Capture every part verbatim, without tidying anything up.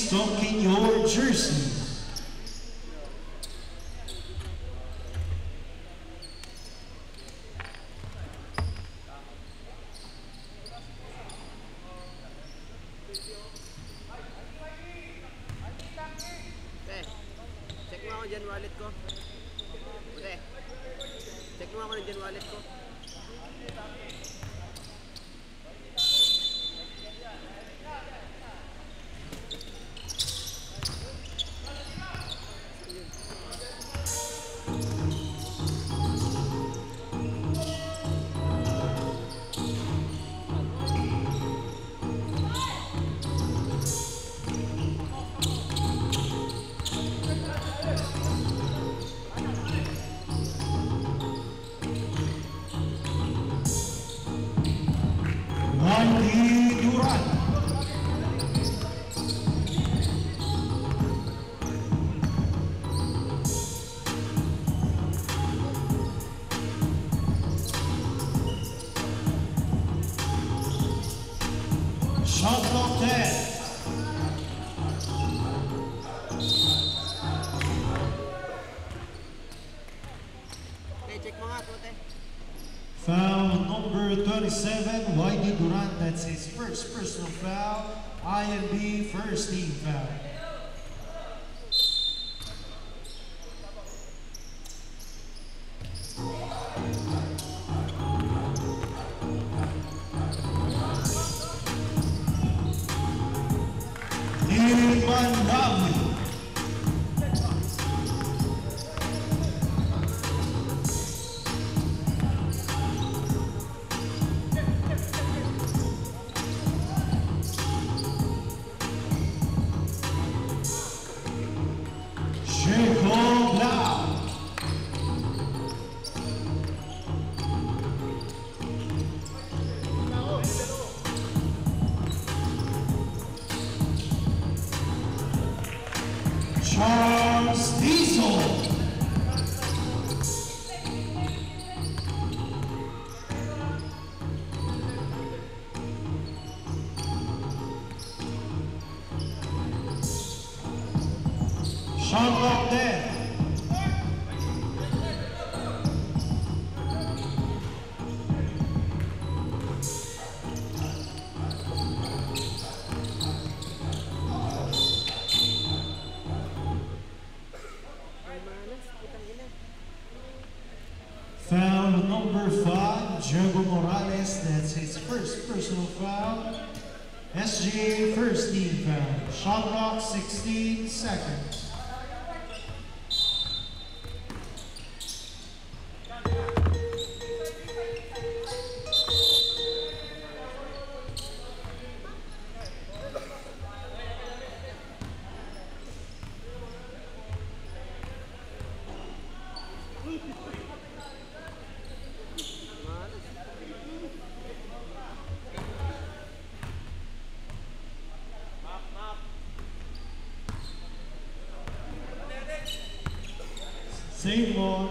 stocking your jersey. Check mo ako dyan wallet ko. Okay. Check mo ako dyan wallet ko. Shot clock ten. Okay, check mo nga, Tote. Foul number twenty-seven, Y D Durant. That's his first personal foul. I N B first team foul. Charles Diesel. Shot clock ten. Foul number five, Diego Morales. That's his first personal foul. S G A first team foul. Shot clock sixteen seconds. Same ball.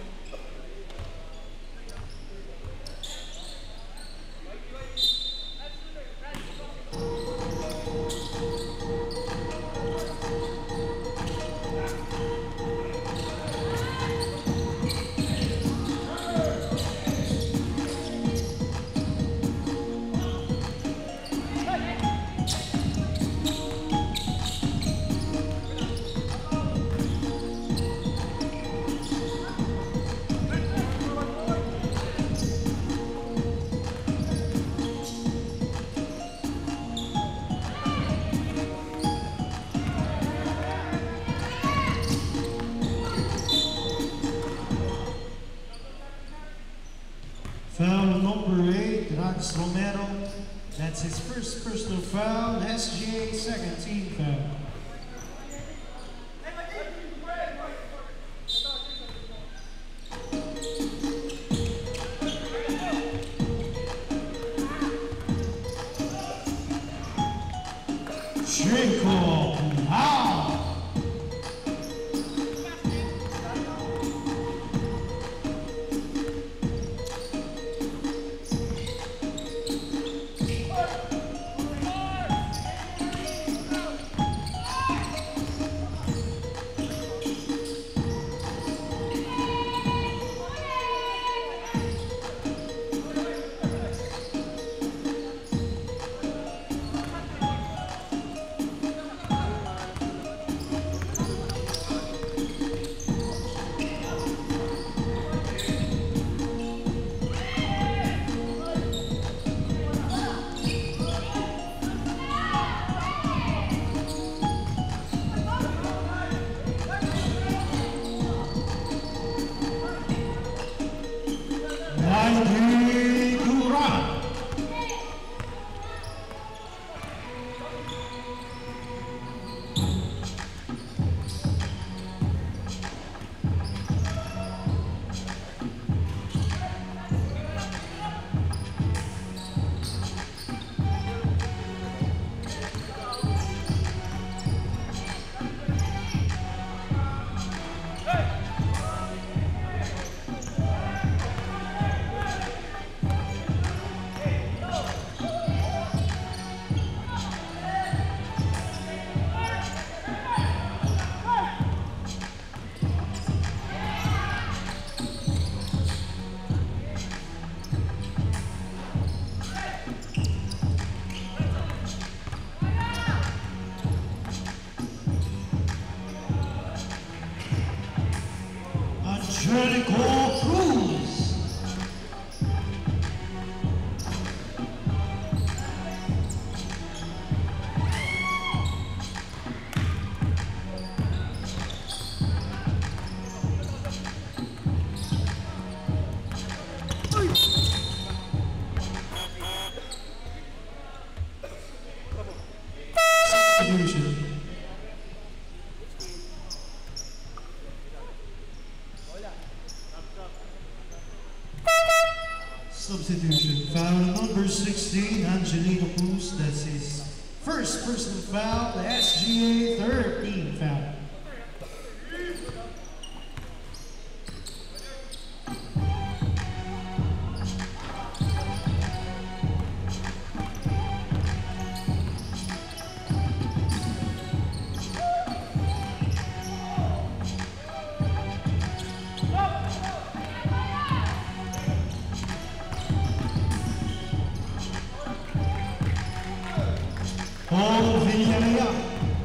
Foul number eight, Rax Romero. That's his first personal foul. S G A second team foul. Chico, wow! Cruz. Substitution. Foul number sixteen, Angelico Cruz. That's his first personal foul. The S G A third team foul. Paul Villarreal.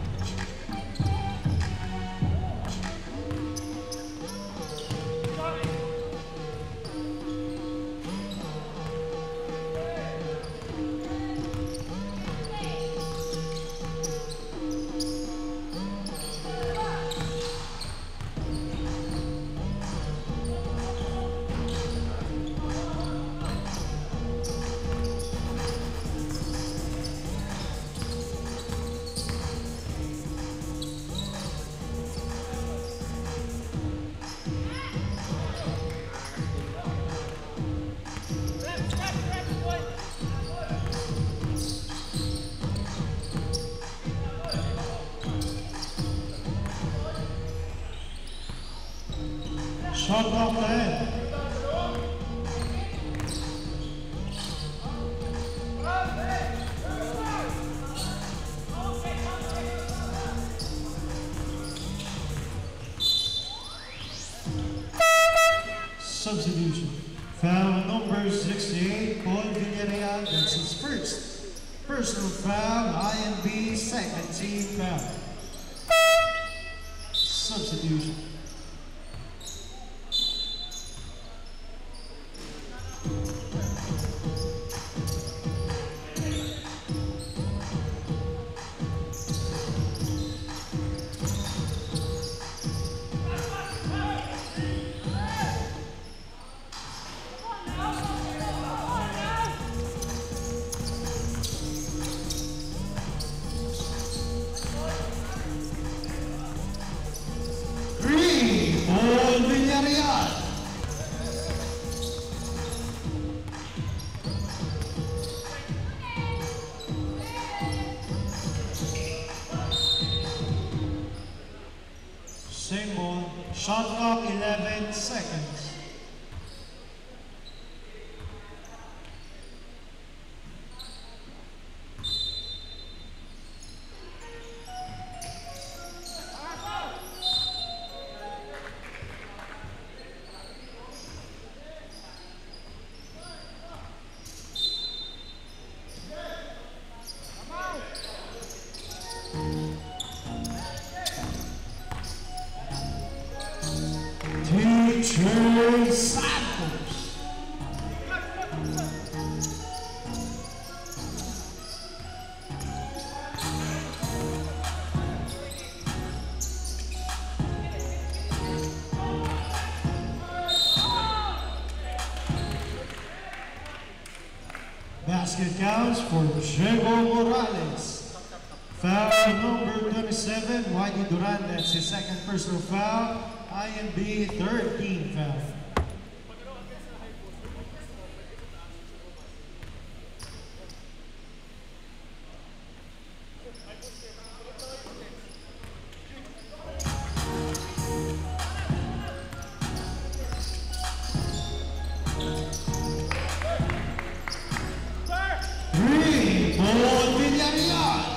Shot off the head. Substitution. Foul number sixty-eight, Paul Villarreal. That's his first personal foul. I N B second team foul. Substitution. Paul Villarreal. Same ball. Shot clock eleven seconds. Teacher Santos. Basket counts for Diego Morales. Foul number twenty-seven, Whitey Duran. That's his second personal foul. I N B third team foul. Three, Paul Villarreal.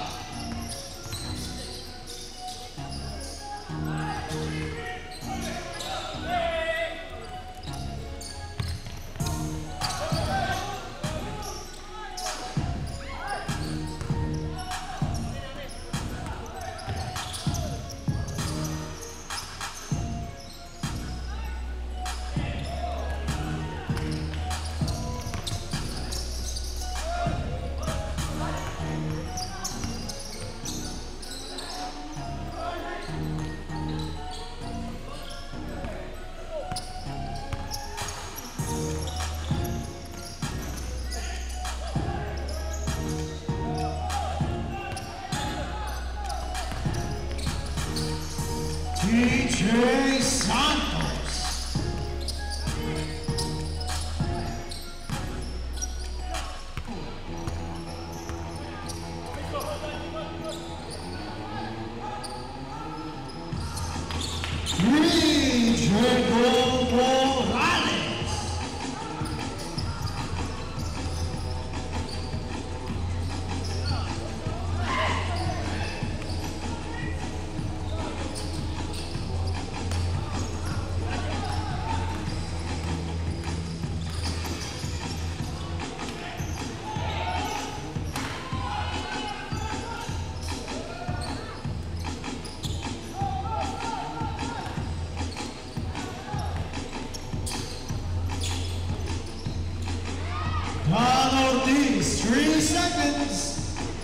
Penalties, three seconds.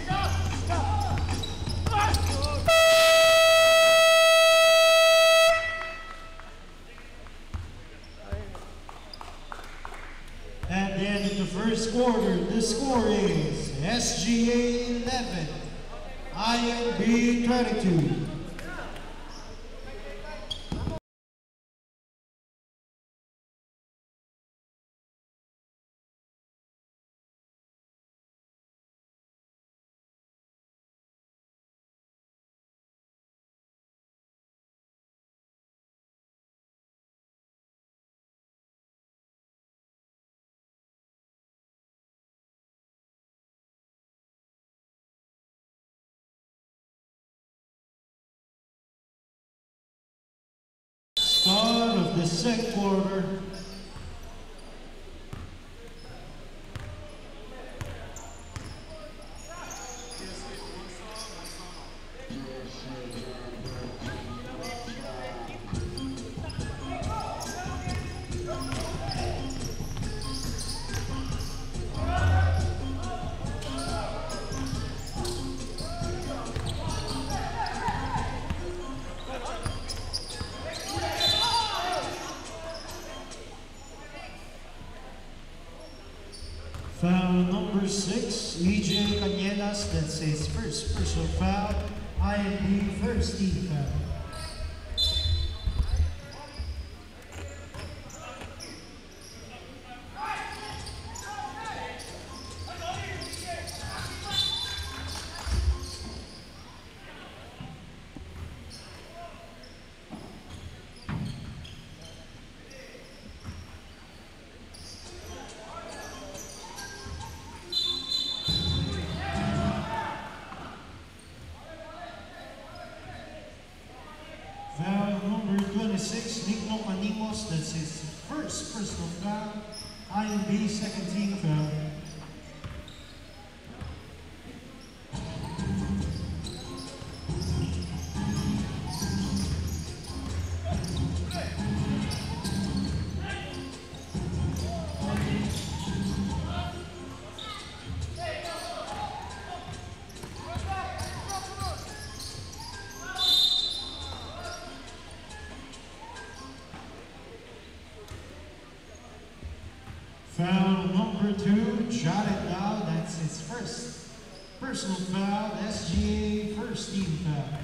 At the end of the first quarter, the score is S G A eleven, I N B twenty-two. Start of the second quarter. Foul number six, E J Canielas, that's his first personal foul. I N B first team foul. Foul number twenty-six, that's his first personal foul. I N B second team foul. Foul number two, Jared Lau, that's his first personal foul, S G A first team foul.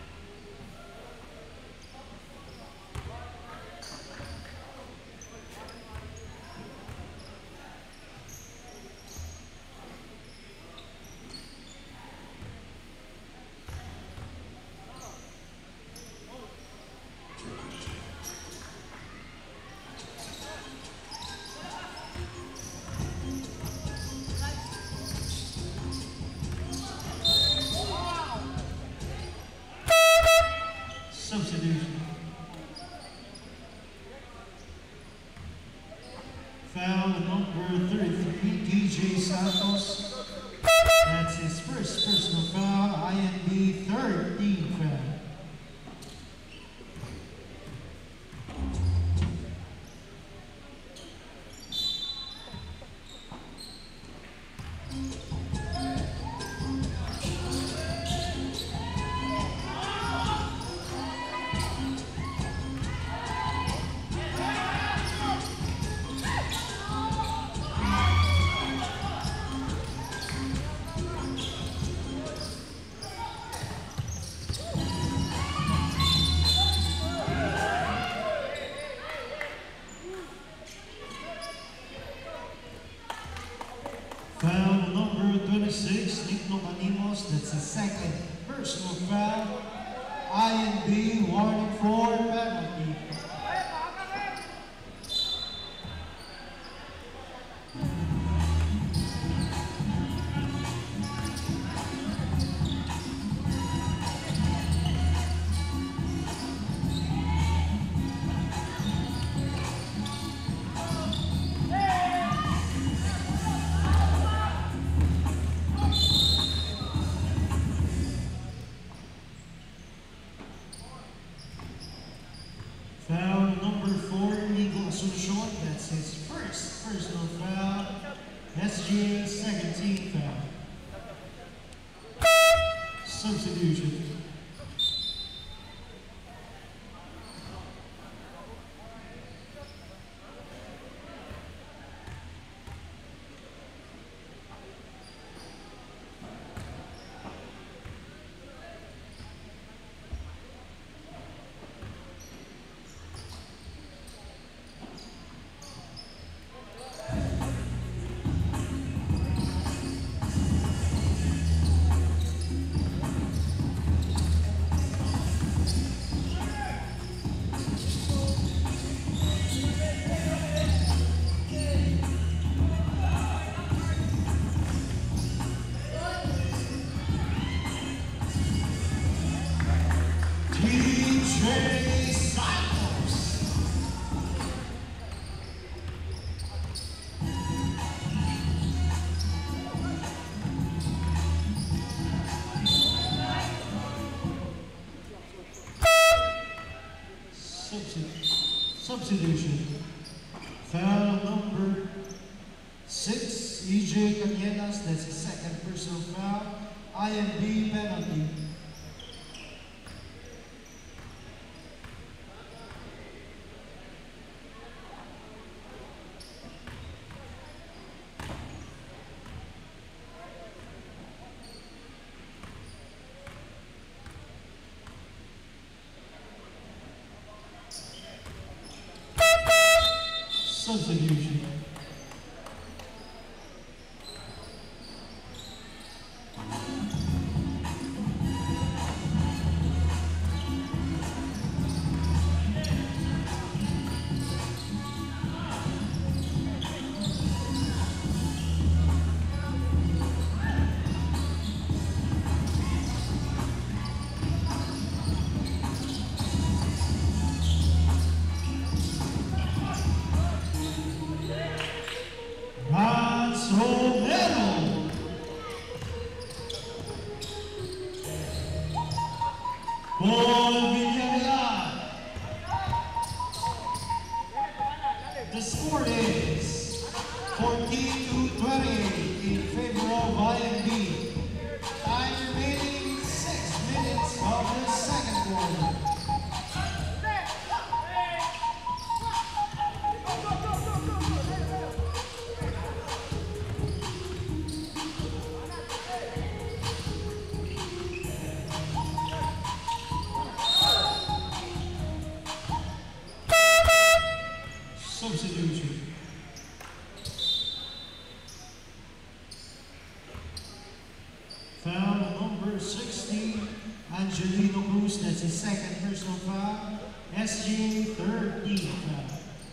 Substitution. Foul number thirty-three, D J Santos. That's his first personal foul, I N B third team foul. Foul number twenty-six, that's his second personal foul. I N B warning for penalty. Foul number four, Nico Asuncion, that's his first personal foul. S G A second team foul. Substitution. Substitution. Foul number six, E J Canielas, that's his second personal foul. I N B penalty. Substitution. The score is fourteen to twenty in favor of I N B. Time remaining six minutes of the second quarter. Substitution. Foul number sixteen, Angelino Cruz, that's his second personal foul. S G A third team foul.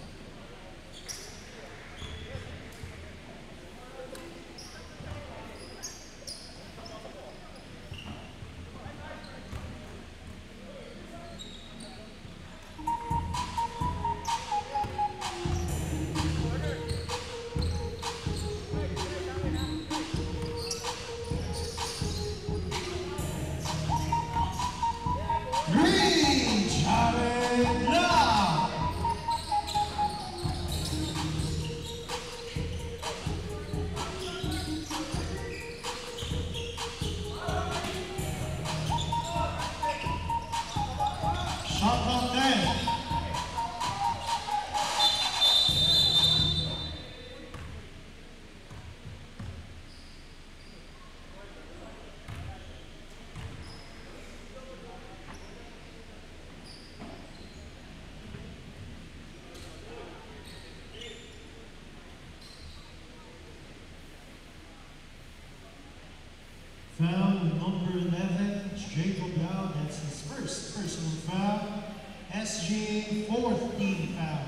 Foul number eleven, Jacob Yao, that's his first personal foul. S G A fourth team foul.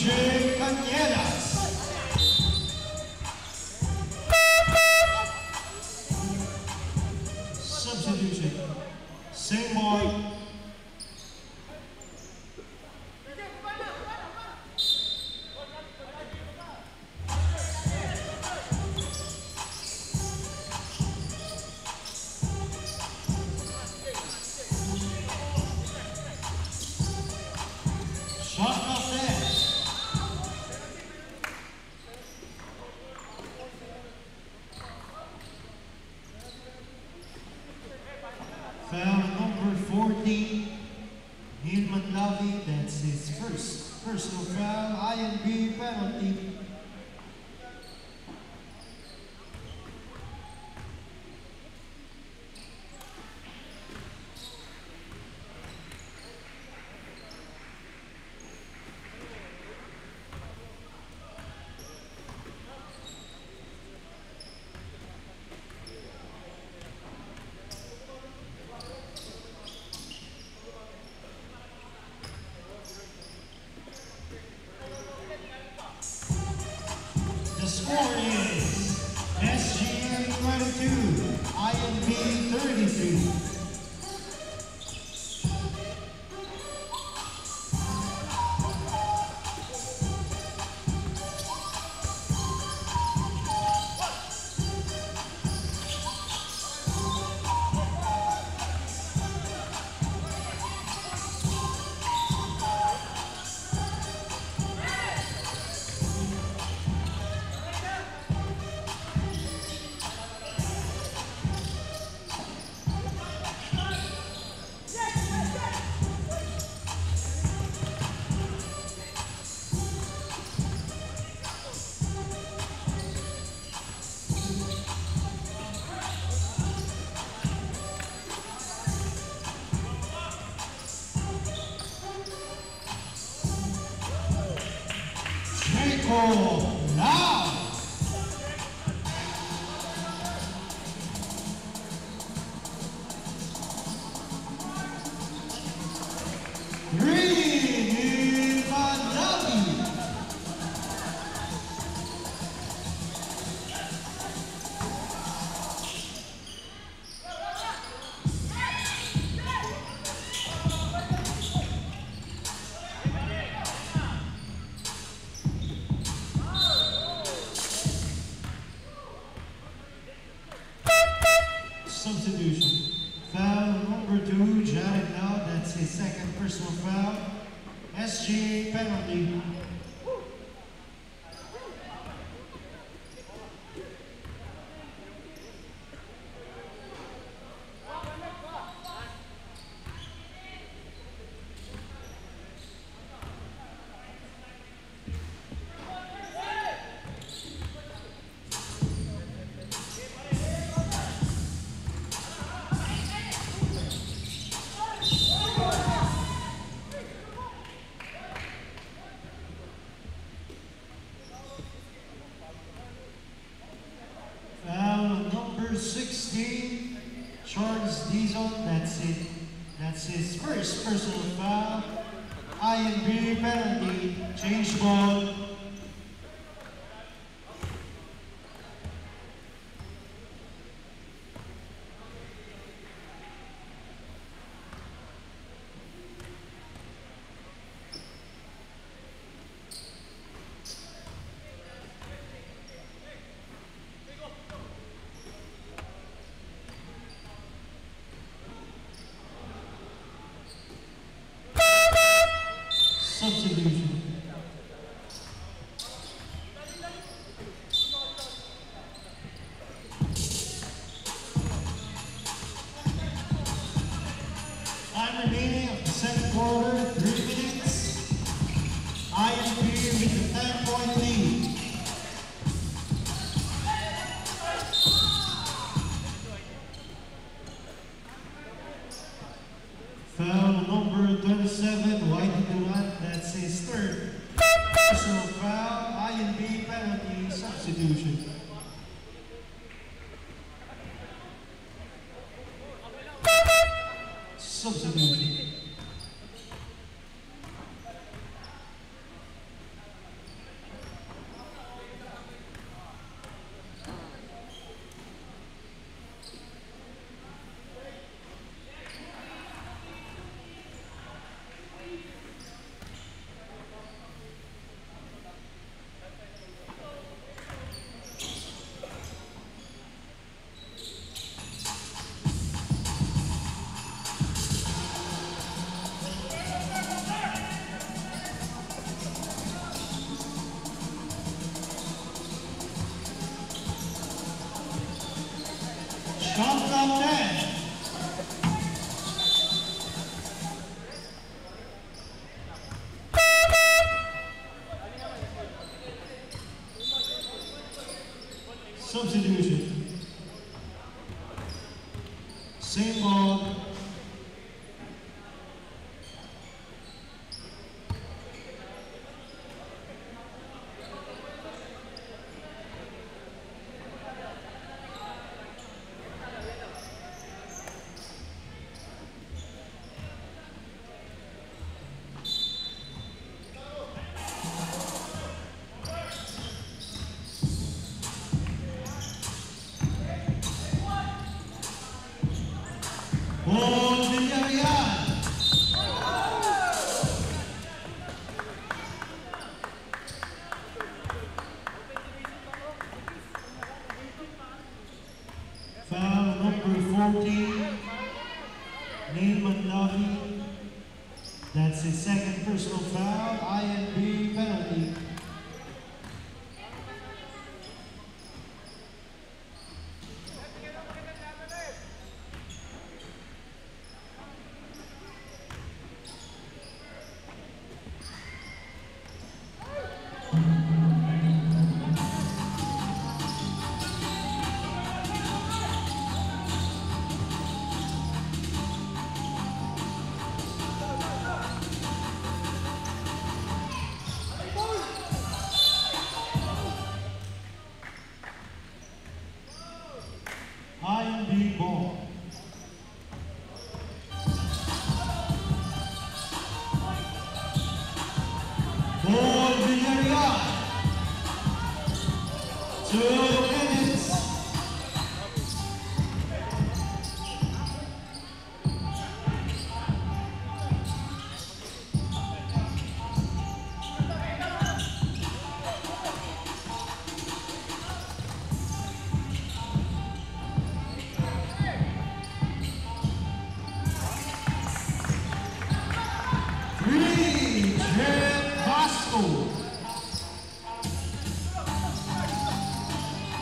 J Cañedas. Substitution. Same ball. Shot off there. Foul number fourteen, Nilman Lavi, that's his first personal foul, I N B penalty. The score is S G A twenty-two, I N B thirty-three. Now! Three, Mandavi. Substitution. Foul number two, Jared Nov, that's his second personal foul. S G A penalty. sixteen, Charles Dizon, that's it. That's his first personal foul. I N B penalty, change ball. Substitution. Time remaining of the second quarter, three minutes. I N B with the ten point lead. Foul number twenty-seven, White Duran, that's his third personal foul. I N B penalty, substitution. Substitution. of ten. Substitution. Same ball. Ball Villarreal. Foul number fourteen, Nov. That's his second personal foul, I N B penalty. I N B ball. Ball Villarreal. Two minutes. Three, Jet Costco.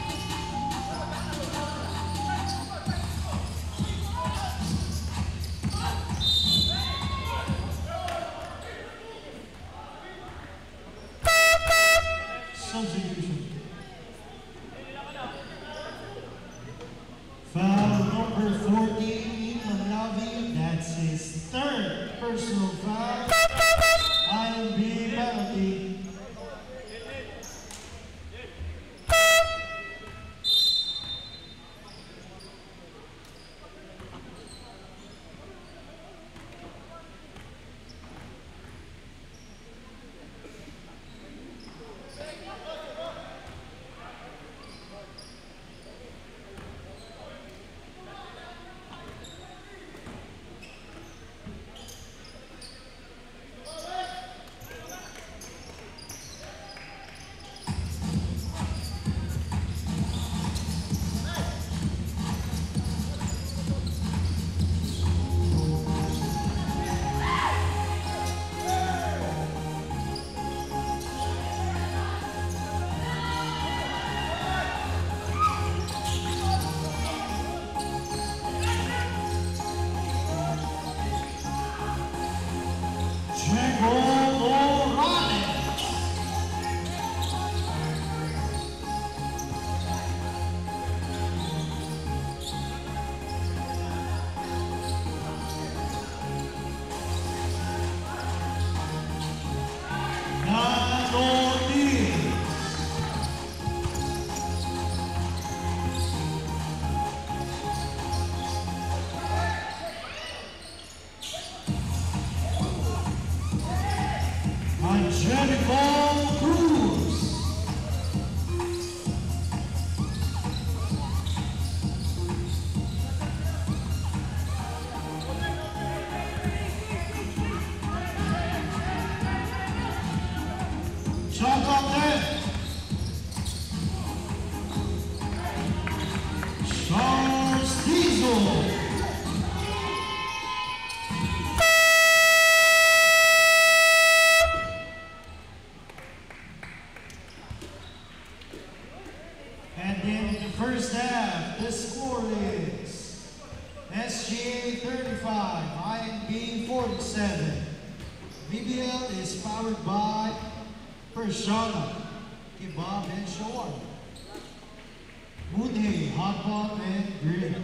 S G A thirty-five, I N B forty-seven. V B L is powered by Persona, Kebab and Shawarma, Moonhay, Hot Pot and Grill.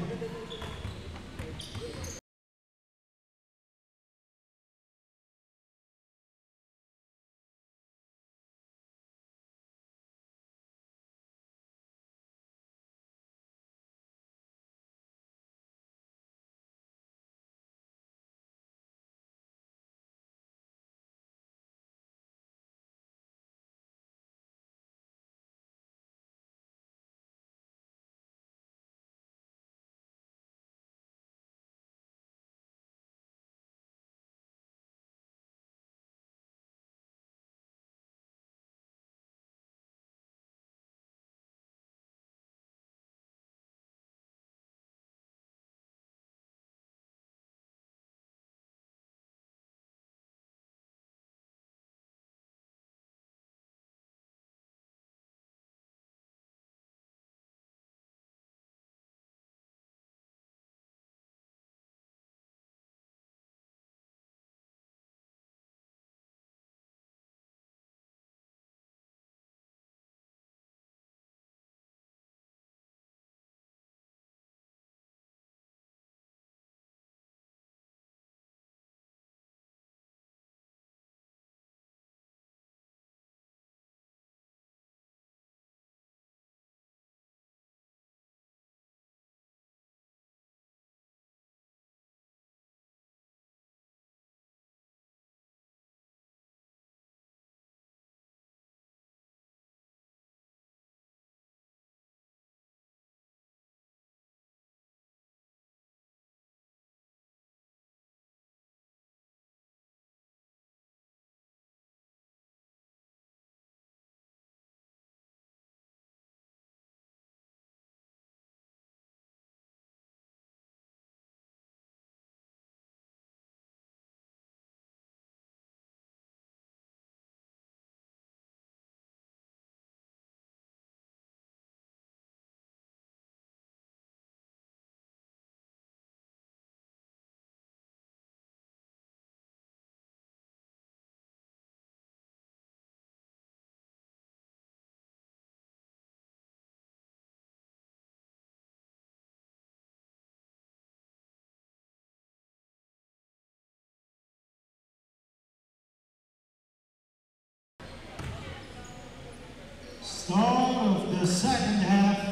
Start of the second half.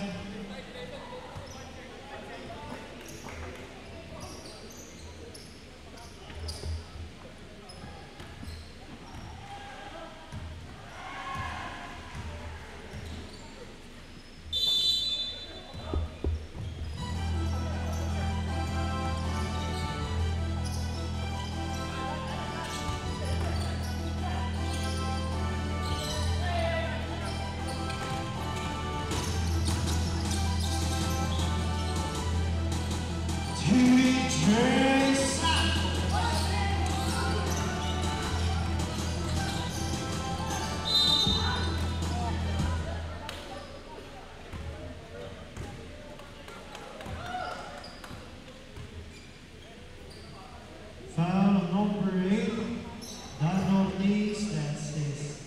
Foul number eight, down on knees, that's his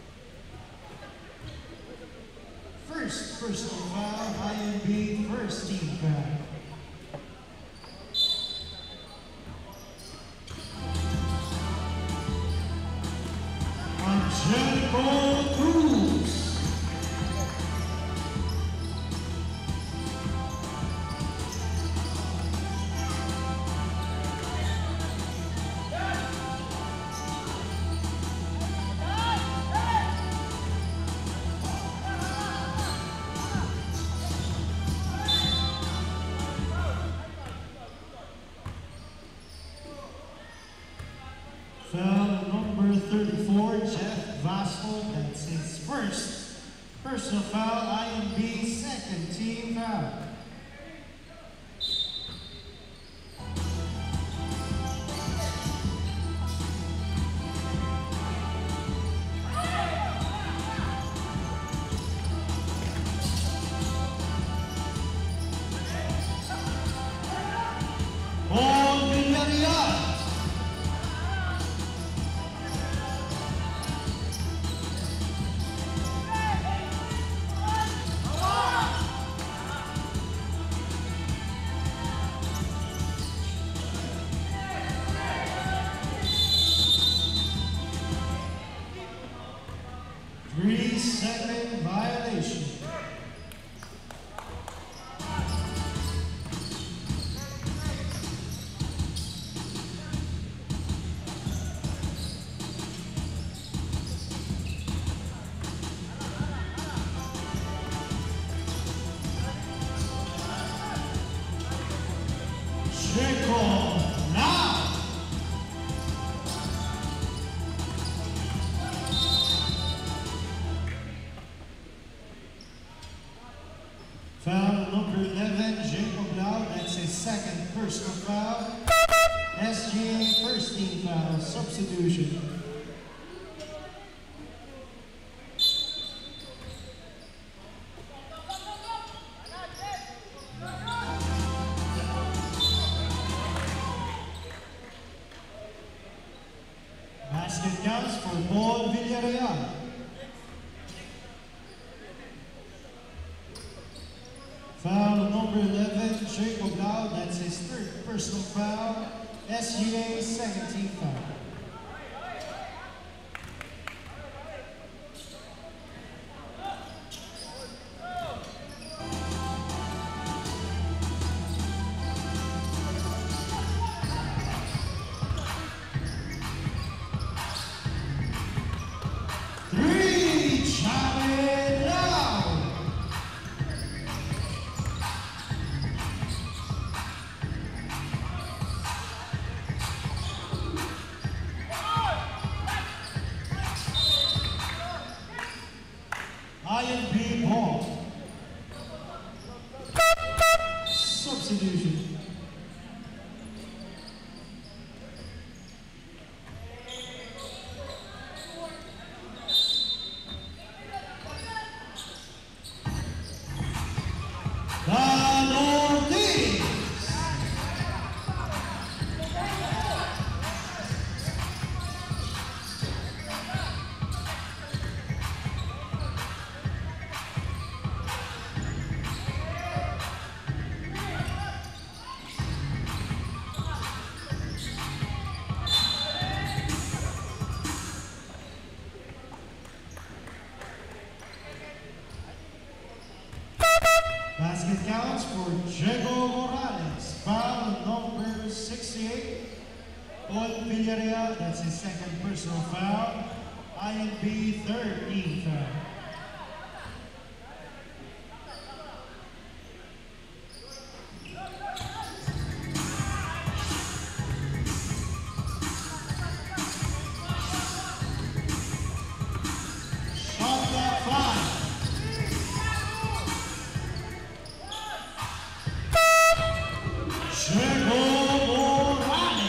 first personal foul, I N B first team foul. Angelico Cruz. Foul number thirty-four, Jeff Vasco, that's his first personal foul, I N B second team foul. Paul Villarreal. Three second violation. Checo now. Foul number eleven, Jacob Lau, that's his second personal foul. S G A first team foul, substitution. Basket counts for Paul Villarreal. Foul number eleven, Jacob Lau, that's his third personal foul. S G A second team foul. Three, Charlie Lau. I N B ball. Substitution. Basket counts for Diego Morales. Foul number sixty-eight. Paul Villarreal, that's his second personal foul. I N B third team foul. Shot clock five. Diego Morales.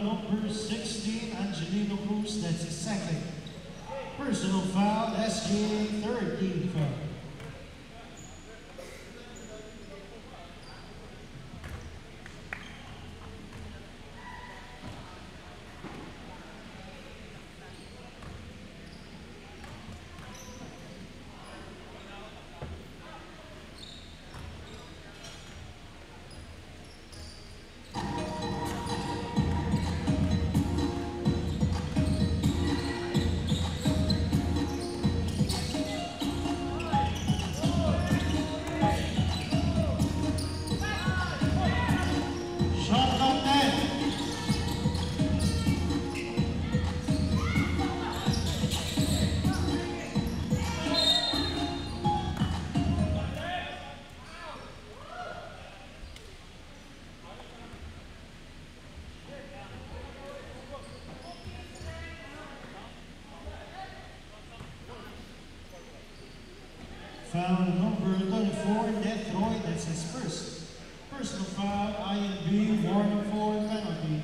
number sixteen, Angelino Cruz, that's his second. Personal foul, S G A third team foul. Foul number thirty-four, Death Roy, that's his first. Personal foul, I N B, warning for penalty.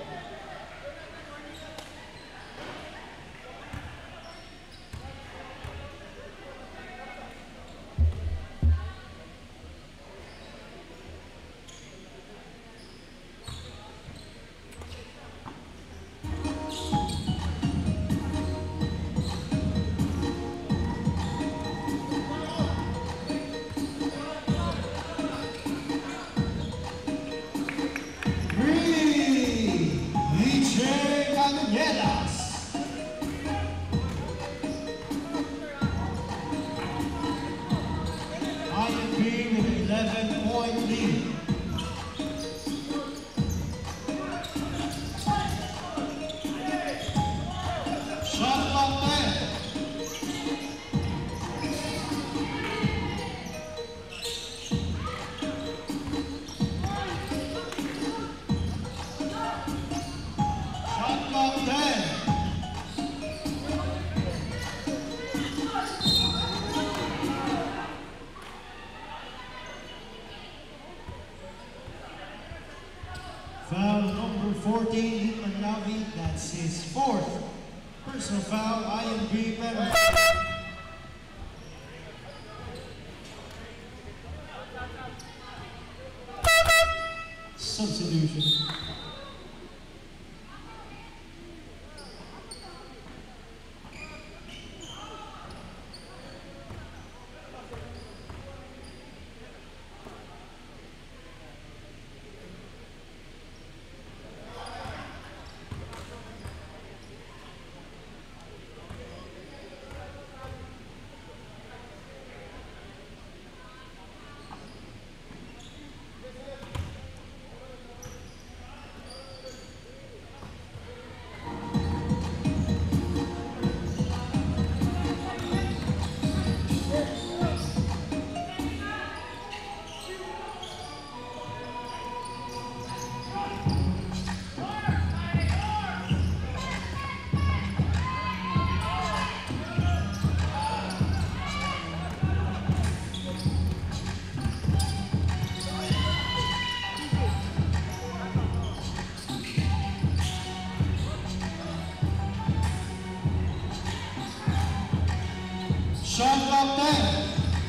I N B with eleven point lead. Shot clock ten. Shot clock ten. Foul number fourteen, Hitman Navi, that's his fourth. Personal foul, I N B penalty. Substitution. Shot clock ten.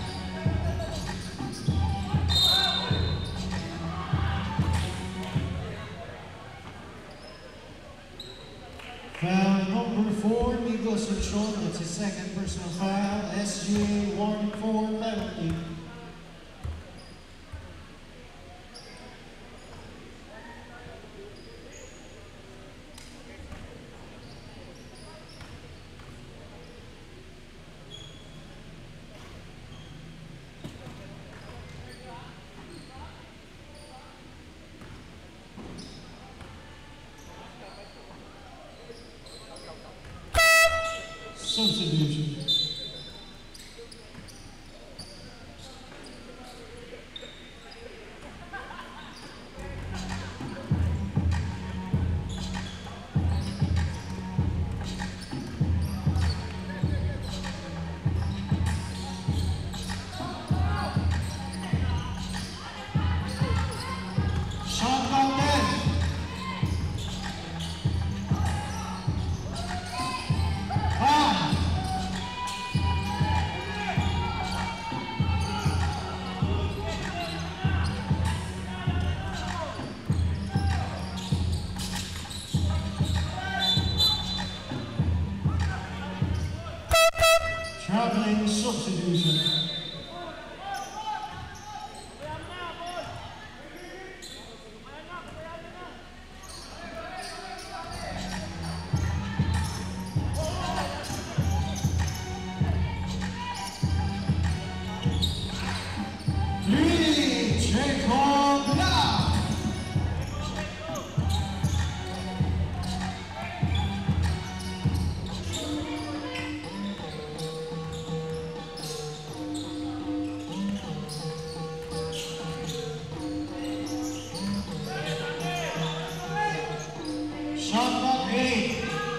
Foul number four, Migos Control, that's his second personal foul. S G A warning for penalty. Substitution. Shot clock ten. Traveling substitution. Three, Jacob Nov. Shot clock eight.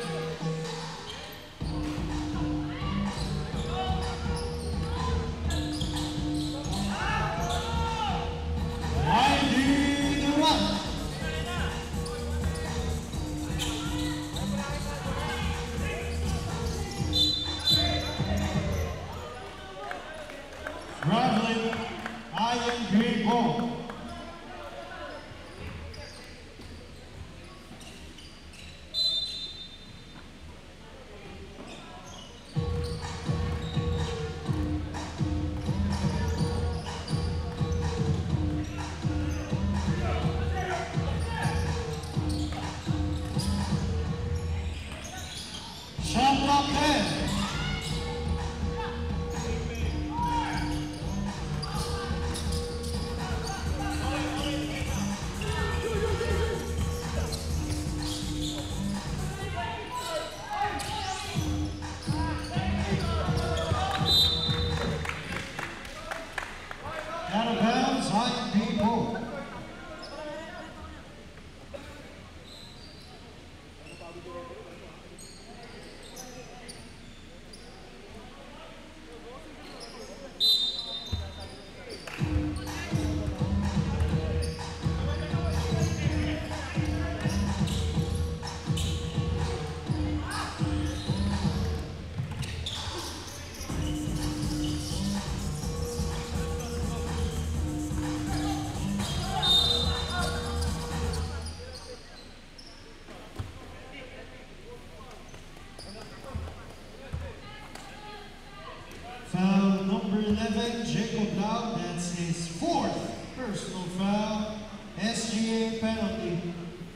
I D the run. Traveling I N B ball. Shot clock ten. Out of bounds, I N B ball. Foul number eleven, Jacob Nov. That's his fourth personal foul. S G A penalty.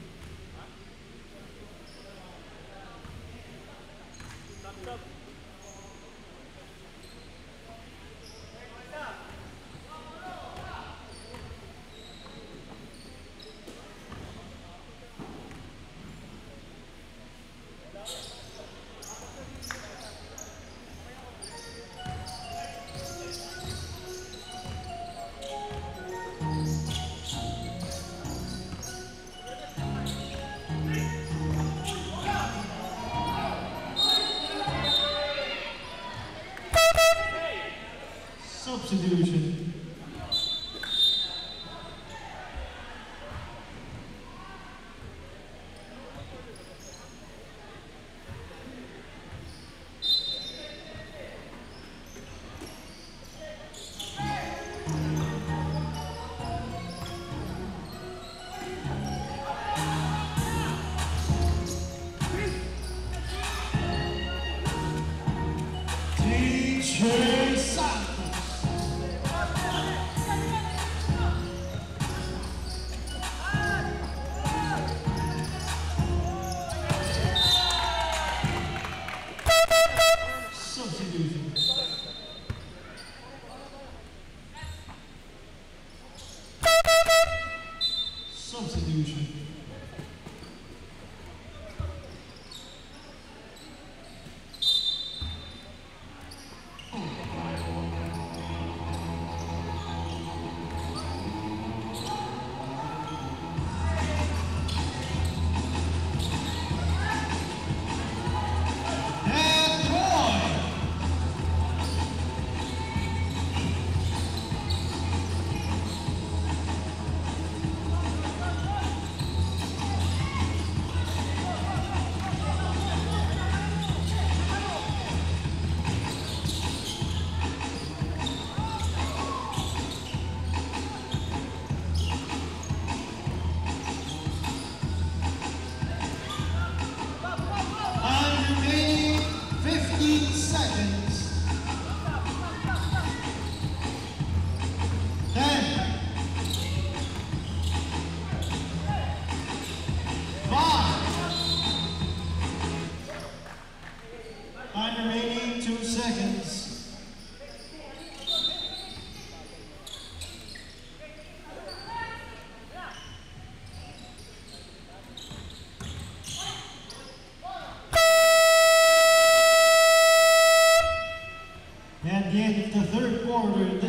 Substitution. D J Santos.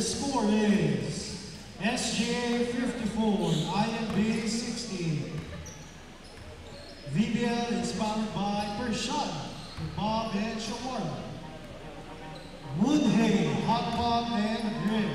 The score is S G A fifty-four, I N B sixty. V B L is powered by Pershan, Bob and Shawarma. Woodhay, Hot Pot and Grill.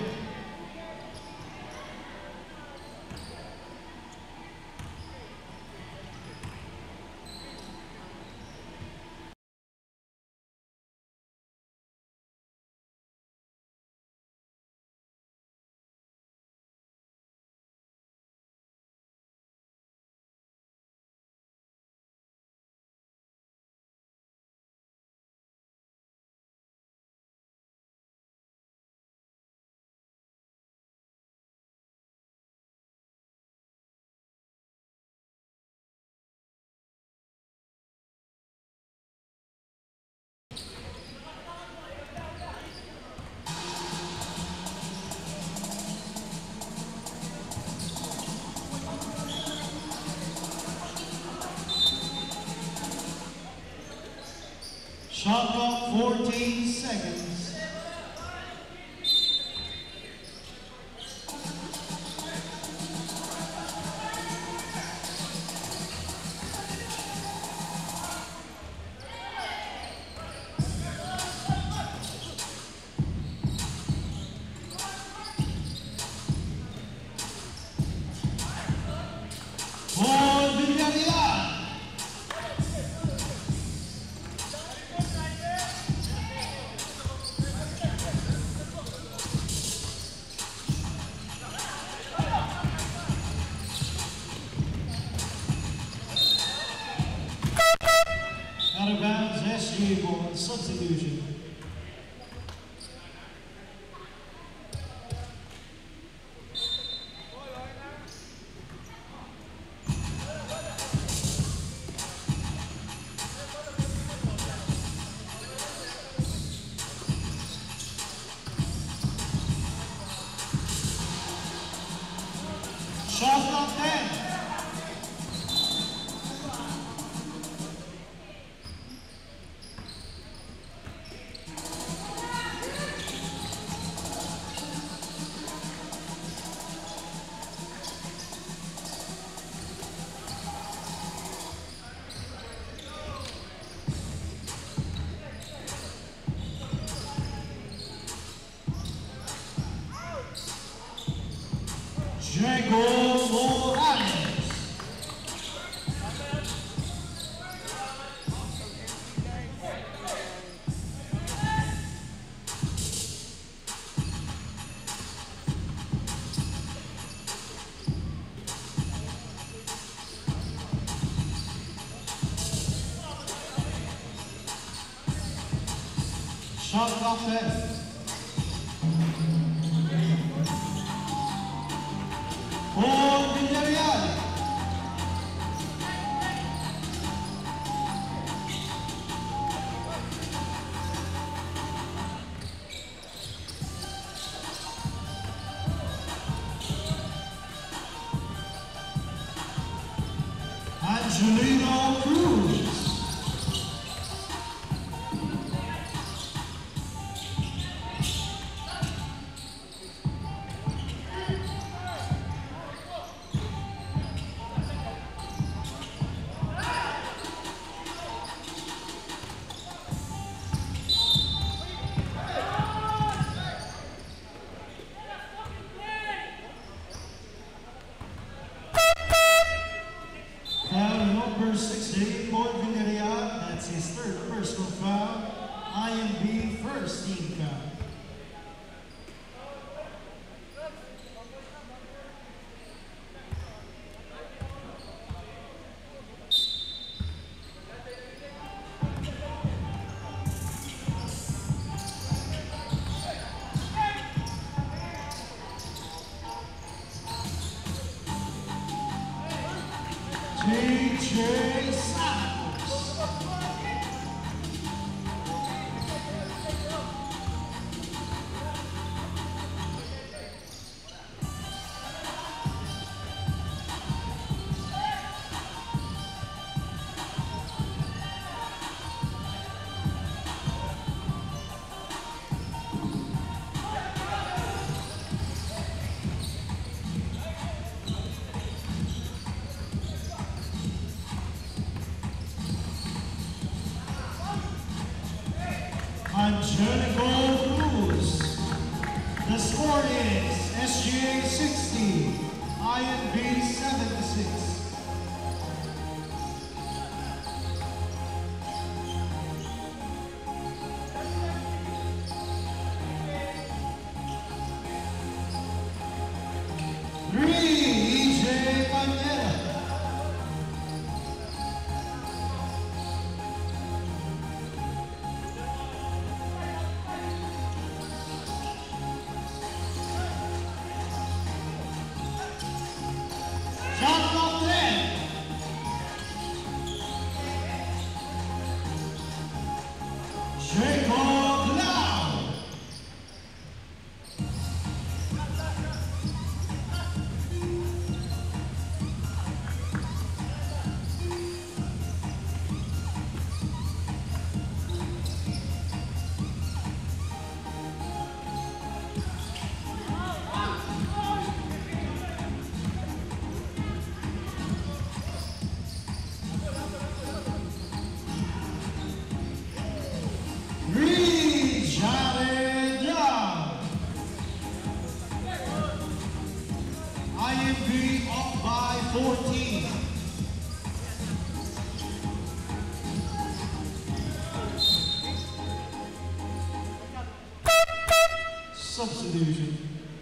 Shot clock fourteen seconds. For Villarreal. Out of bounds, S G A ball, substitution. Shot clock ten. Diego Morales. Shot clock ten. For Villarreal. Angelino Cruz. Foul number Angelico Cruz. The score is S G A sixty, I N B seventy-six. I N B up by fourteen. Substitution.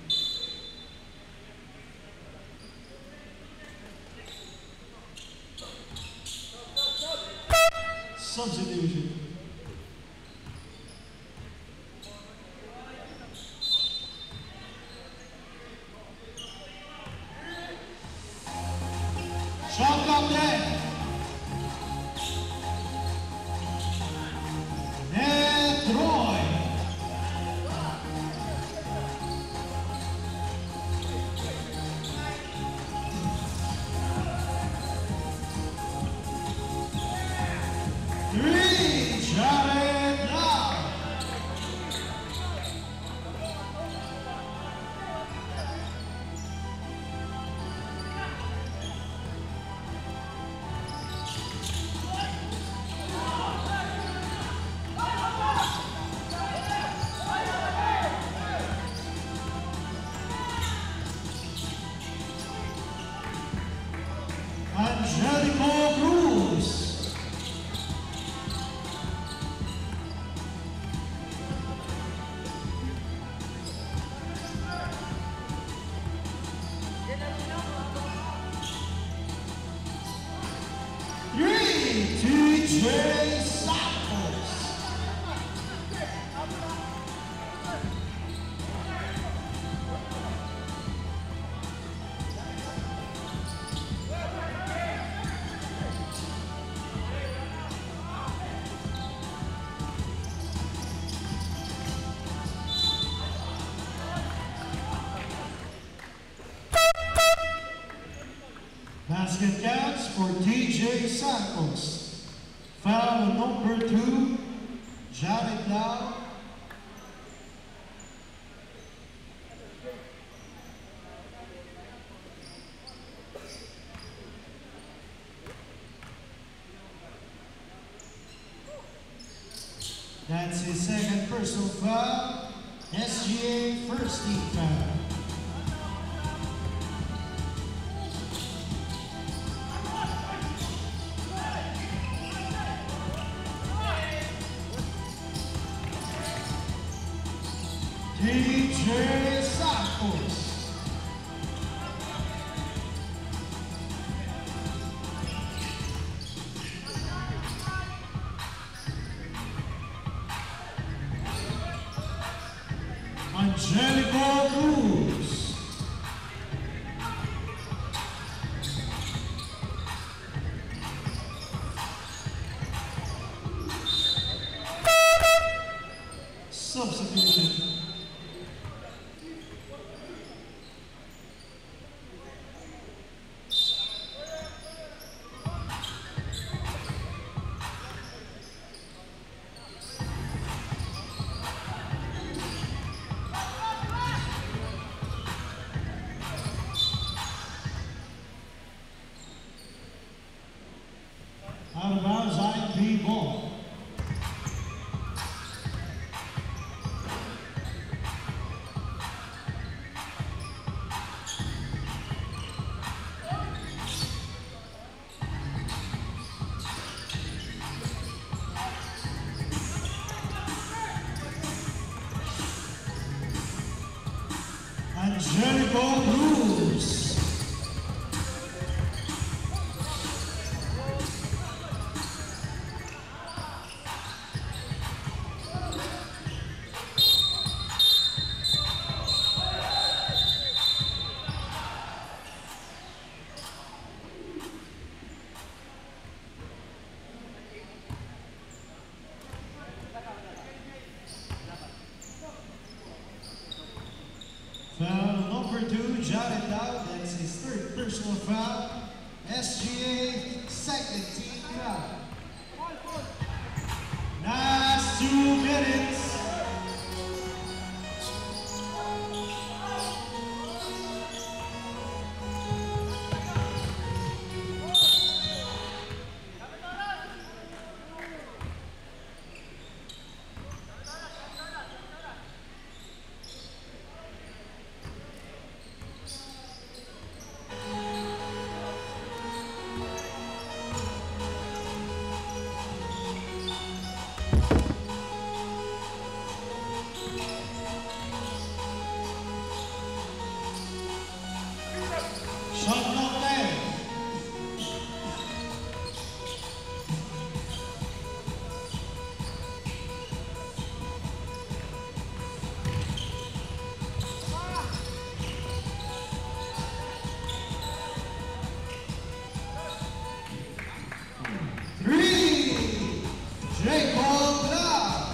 Substitution. Shot clock ten. And Troy. Three, Jared Nov. Angelico Cruz. Three, T J Santos. Basket counts for T J Santos. Foul number two, Jared Nov. That's his second personal foul. S G A first team foul. T J Santos. Angelico Cruz. Substitution. Out of bounds, I N B ball. Jericho Blues. Foul number two, Jared Nov, that's his third personal foul. S G A second team foul. Last two minutes. Shot not there. Three, Jacob Nov.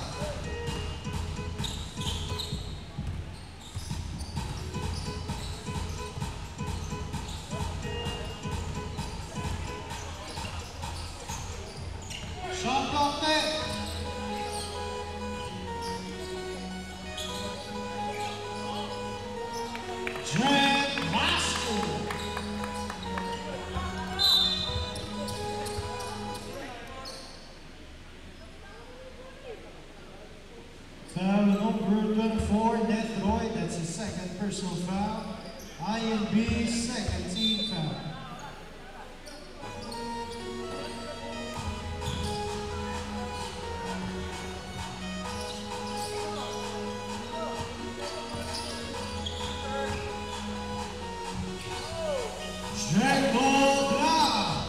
Shot not there. Jack Vasco. Foul number twenty-four, Death Roy, that's his second personal foul. I N B second team foul. Jacob Nov.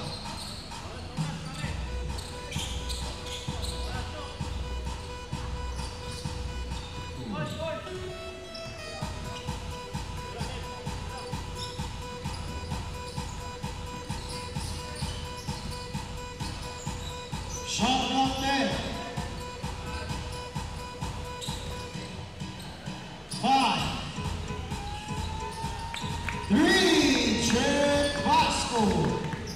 Shot not there. Five, three, Jack Vasco.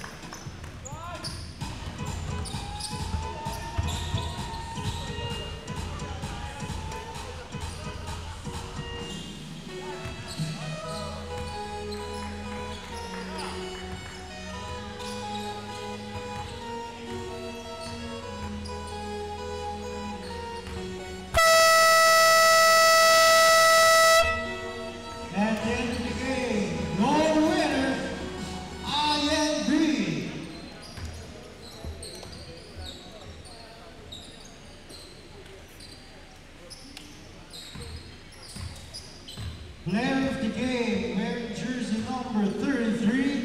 At the end of the game, no winner, I N B. Player of the game, wearing jersey number thirty-three,